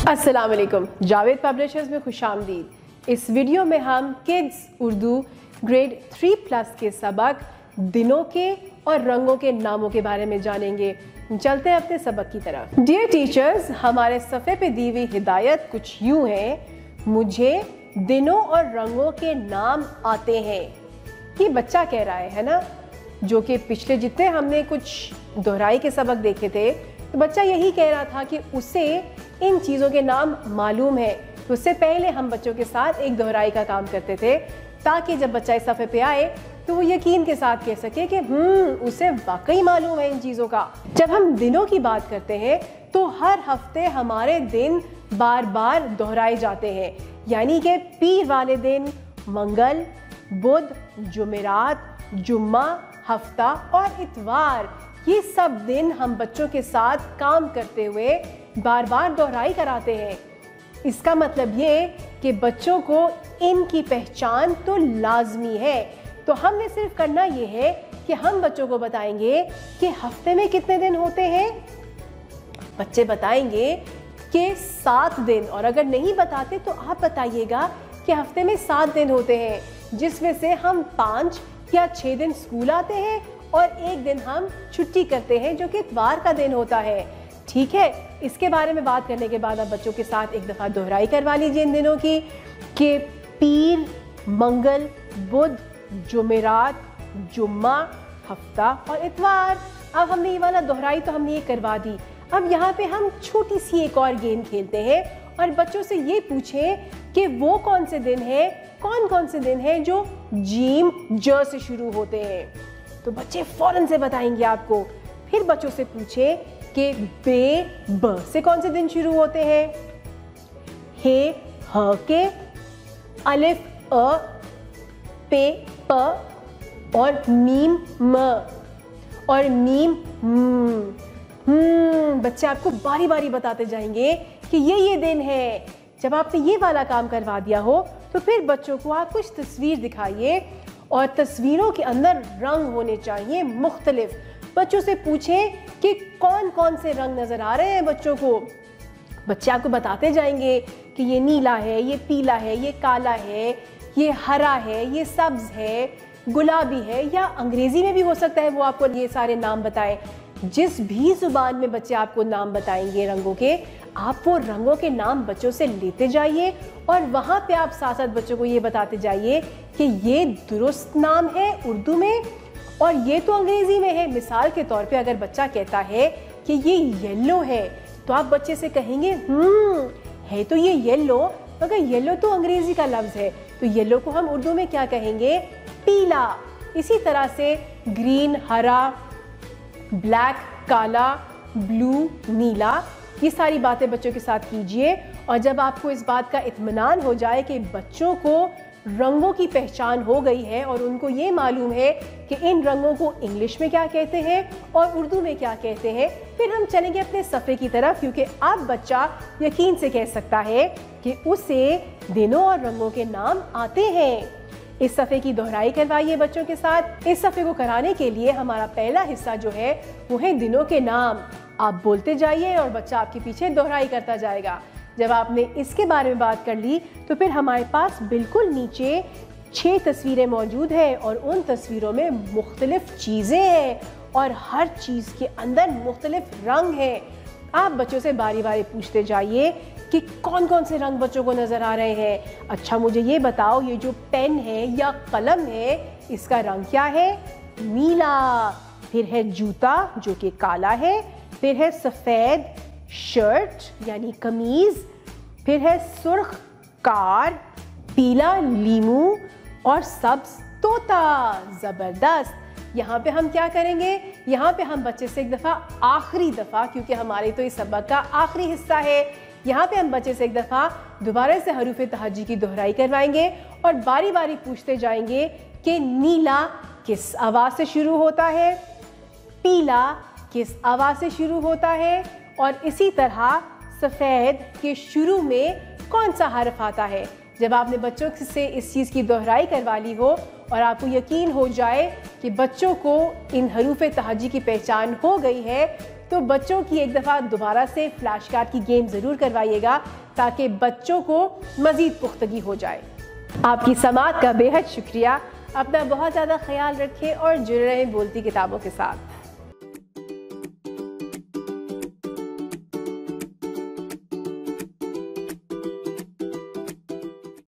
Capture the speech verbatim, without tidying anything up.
अस्सलाम वालेकुम, जावेद पब्लिशर्स में खुशामदीद। इस वीडियो में हम kids Urdu grade three plus के सबक दिनों के और रंगों के नामों के बारे में जानेंगे। चलते हैं अपने सबक की तरफ। डियर टीचर्स, हमारे सफ़े पे दी हुई हिदायत कुछ यूँ है। मुझे दिनों और रंगों के नाम आते हैं। ये बच्चा कह रहा है, है ना, जो कि पिछले जितने हमने कुछ दोहराई के सबक देखे थे तो बच्चा यही कह रहा था कि उसे इन चीज़ों के नाम मालूम है। तो उससे पहले हम बच्चों के साथ एक दोहराई का काम करते थे ताकि जब बच्चा इस सफ़े पे आए तो वो यकीन के साथ कह सके कि हम्म उसे वाकई मालूम है इन चीज़ों का। जब हम दिनों की बात करते हैं तो हर हफ्ते हमारे दिन बार बार दोहराए जाते हैं, यानी कि पीर वाले दिन मंगल, बुध, जुमेरात, जुम्मा, हफ्ता और इतवार, ये सब दिन हम बच्चों के साथ काम करते हुए बार बार दोहराई कराते हैं। इसका मतलब ये कि बच्चों को इनकी पहचान तो लाजमी है। तो हमने सिर्फ करना ये है कि हम बच्चों को बताएंगे कि हफ्ते में कितने दिन होते हैं। बच्चे बताएंगे कि सात दिन, और अगर नहीं बताते तो आप बताइएगा कि हफ्ते में सात दिन होते हैं, जिसमें से हम पाँच या छः दिन स्कूल आते हैं और एक दिन हम छुट्टी करते हैं जो कि इतवार का दिन होता है। ठीक है, इसके बारे में बात करने के बाद आप बच्चों के साथ एक दफ़ा दोहराई करवा लीजिए इन दिनों की कि पीर, मंगल, बुध, जुमेरात, जुम्मा, हफ्ता और इतवार। अब हमने ये वाला दोहराई तो हमने ये करवा दी। अब यहाँ पे हम छोटी सी एक और गेम खेलते हैं और बच्चों से ये पूछें कि वो कौन से दिन हैं, कौन कौन से दिन हैं जो जीम ज से शुरू होते हैं। तो बच्चे फौरन से बताएंगे आपको। फिर बच्चों से पूछे कि बे ब से कौन से दिन शुरू होते हैं, हे ह के, अलिफ अ, पे प और मीम म और मीम म। हम्म बच्चे आपको बारी बारी बताते जाएंगे कि ये ये दिन है। जब आपने ये वाला काम करवा दिया हो तो फिर बच्चों को आप कुछ तस्वीर दिखाइए और तस्वीरों के अंदर रंग होने चाहिए मुख्तलिफ। बच्चों से पूछें कि कौन कौन से रंग नज़र आ रहे हैं बच्चों को। बच्चे आपको बताते जाएंगे कि ये नीला है, ये पीला है, ये काला है, ये हरा है, ये सब्ज़ है, गुलाबी है, या अंग्रेज़ी में भी हो सकता है वो आपको ये सारे नाम बताएं। जिस भी ज़ुबान में बच्चे आपको नाम बताएंगे रंगों के, आप वो रंगों के नाम बच्चों से लेते जाइए और वहाँ पे आप साथ साथ बच्चों को ये बताते जाइए कि ये दुरुस्त नाम है उर्दू में और ये तो अंग्रेज़ी में है। मिसाल के तौर पे अगर बच्चा कहता है कि ये येलो है तो आप बच्चे से कहेंगे हम्म है तो ये येलो, मगर येलो तो अंग्रेज़ी का लफ्ज़ है, तो येलो को हम उर्दू में क्या कहेंगे, पीला। इसी तरह से ग्रीन, हरा, ब्लैक, काला, ब्लू, नीला, ये सारी बातें बच्चों के साथ कीजिए। और जब आपको इस बात का इत्मीनान हो जाए कि बच्चों को रंगों की पहचान हो गई है और उनको ये मालूम है कि इन रंगों को इंग्लिश में क्या कहते हैं और उर्दू में क्या कहते हैं, फिर हम चलेंगे अपने सफ़े की तरफ, क्योंकि अब बच्चा यकीन से कह सकता है कि उसे दिनों और रंगों के नाम आते हैं। इस सफ़े की दोहराई करवाइए बच्चों के साथ। इस सफ़े को कराने के लिए हमारा पहला हिस्सा जो है वो है दिनों के नाम। आप बोलते जाइए और बच्चा आपके पीछे दोहराई करता जाएगा। जब आपने इसके बारे में बात कर ली तो फिर हमारे पास बिल्कुल नीचे छह तस्वीरें मौजूद हैं और उन तस्वीरों में मुख्तलिफ चीज़ें हैं और हर चीज़ के अंदर मुख्तलिफ रंग हैं। आप बच्चों से बारी बारी पूछते जाइए कि कौन कौन से रंग बच्चों को नज़र आ रहे हैं। अच्छा मुझे ये बताओ, ये जो पेन है या कलम है इसका रंग क्या है, नीला। फिर है जूता जो कि काला है। फिर है सफ़ेद शर्ट यानी कमीज़। फिर है सुर्ख कार, पीला लीमू और सब्ज़ तोता। ज़बरदस्त। यहाँ पे हम क्या करेंगे, यहाँ पे हम बच्चे से एक दफ़ा आखिरी दफ़ा, क्योंकि हमारे तो इस सबक का आखिरी हिस्सा है, यहाँ पे हम बच्चे से एक दफ़ा दोबारा से हरूफ तहज्जी की दोहराई करवाएंगे और बारी बारी पूछते जाएंगे कि नीला किस आवाज़ से शुरू होता है, पीला किस आवाज़ से शुरू होता है, और इसी तरह सफ़ेद के शुरू में कौन सा हर्फ आता है। जब आपने बच्चों से इस चीज़ की दोहराई करवा ली हो और आपको यकीन हो जाए कि बच्चों को इन हरूफ तहज्जी की पहचान हो गई है, तो बच्चों की एक दफ़ा दोबारा से फ्लैश कार्ड की गेम ज़रूर करवाइएगा ताकि बच्चों को मज़ीद पुख्तगी हो जाए। आपकी समाअत का बेहद शुक्रिया। अपना बहुत ज़्यादा ख्याल रखें और जुड़े रहें बोलती किताबों के साथ।